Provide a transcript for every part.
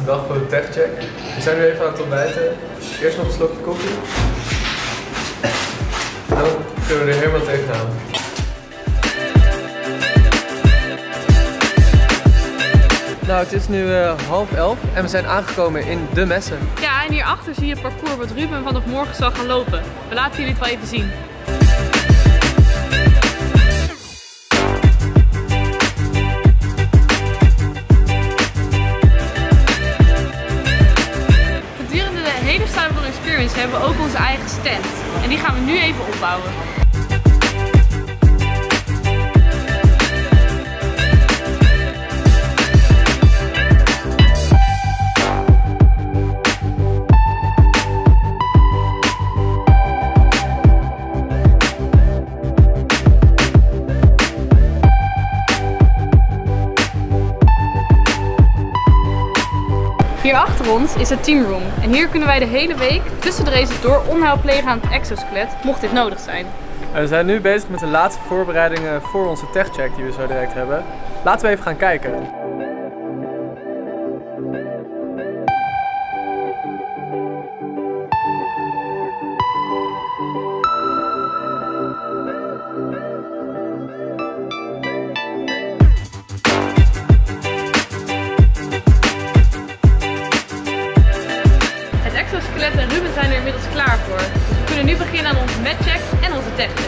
laatste dag voor de techcheck. We zijn nu even aan het ontbijten. Eerst nog een slokje koffie. En dan kunnen we er helemaal tegenaan. Nou, het is nu 10:30 en we zijn aangekomen in De Messen. Ja, en hierachter zie je het parcours wat Ruben vanaf morgen zal gaan lopen. We laten jullie het wel even zien. Gedurende de hele Cyberpunk Experience hebben we ook onze eigen stand. En die gaan we nu even opbouwen. Hier achter ons is het teamroom en hier kunnen wij de hele week tussen de races door onheil plegen aan het exoskelet, mocht dit nodig zijn. We zijn nu bezig met de laatste voorbereidingen voor onze techcheck die we zo direct hebben. Laten we even gaan kijken. Exoskelet en Ruben zijn er inmiddels klaar voor. Dus we kunnen nu beginnen aan onze medcheck en onze techcheck.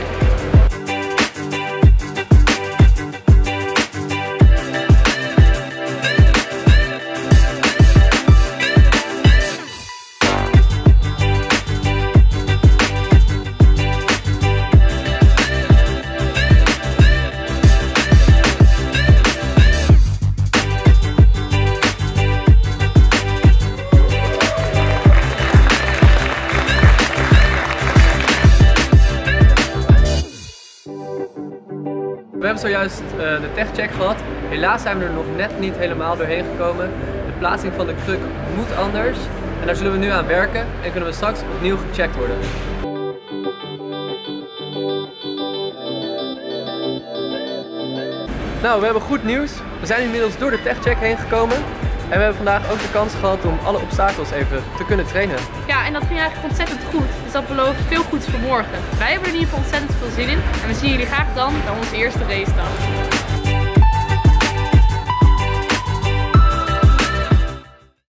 We hebben zojuist de techcheck gehad. Helaas zijn we er nog net niet helemaal doorheen gekomen. De plaatsing van de kruk moet anders. En daar zullen we nu aan werken en kunnen we straks opnieuw gecheckt worden. Nou, we hebben goed nieuws. We zijn inmiddels door de techcheck heen gekomen. En we hebben vandaag ook de kans gehad om alle obstakels even te kunnen trainen. Ja, en dat ging eigenlijk ontzettend goed. Dus dat belooft veel goeds voor morgen. Wij hebben er in ieder geval ontzettend veel zin in. En we zien jullie graag dan bij onze eerste racedag.